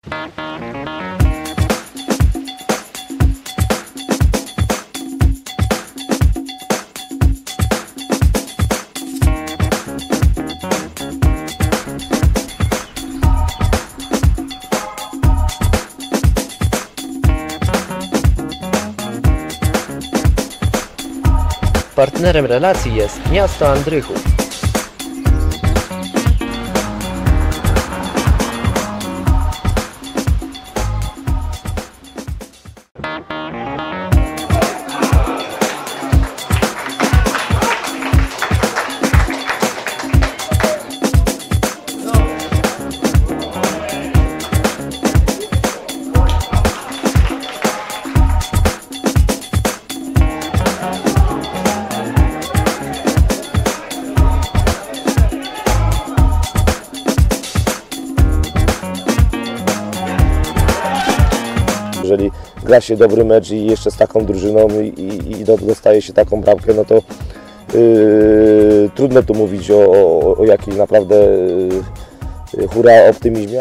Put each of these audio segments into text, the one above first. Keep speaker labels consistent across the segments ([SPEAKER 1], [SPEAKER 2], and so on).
[SPEAKER 1] Partnerem relacji jest miasto Andrychów.
[SPEAKER 2] Jeżeli gra się dobry mecz i jeszcze z taką drużyną i dostaje się taką bramkę, no to trudno tu mówić o jakimś naprawdę hura optymizmie.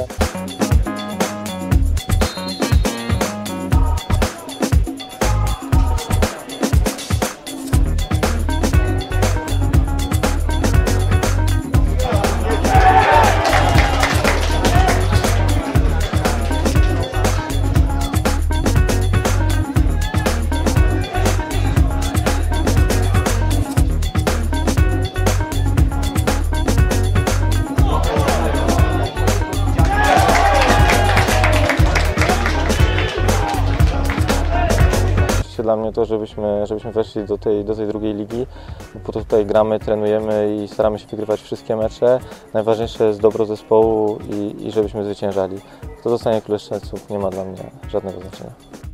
[SPEAKER 3] Dla mnie to, żebyśmy weszli do tej drugiej ligi, bo to tutaj gramy, trenujemy i staramy się wygrywać wszystkie mecze. Najważniejsze jest dobro zespołu i żebyśmy zwyciężali. Kto zostanie Królem Strzelców, nie ma dla mnie żadnego znaczenia.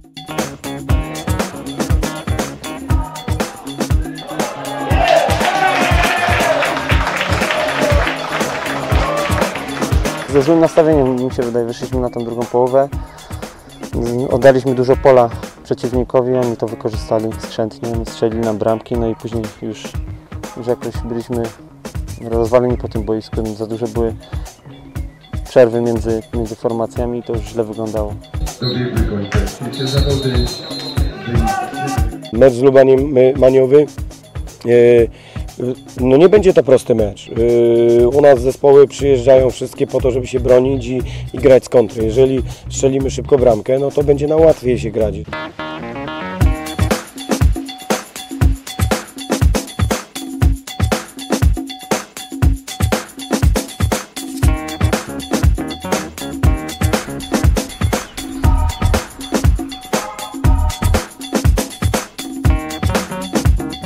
[SPEAKER 4] Ze złym nastawieniem, mi się wydaje, wyszliśmy na tą drugą połowę. Oddaliśmy dużo pola przeciwnikowi, oni to wykorzystali skrzętnie, strzelili nam bramki, no i później już jakoś byliśmy rozwaleni po tym boisku, za duże były przerwy między formacjami i to już źle wyglądało.
[SPEAKER 2] Mecz z Lubaniem Maniowy, no nie będzie to prosty mecz. U nas zespoły przyjeżdżają wszystkie po to, żeby się bronić i grać z kontry. Jeżeli strzelimy szybko bramkę, no to będzie nam łatwiej się grać.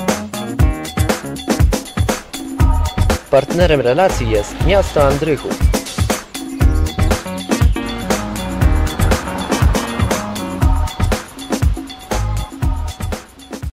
[SPEAKER 1] Partnerem relacji jest miasto Andrychów.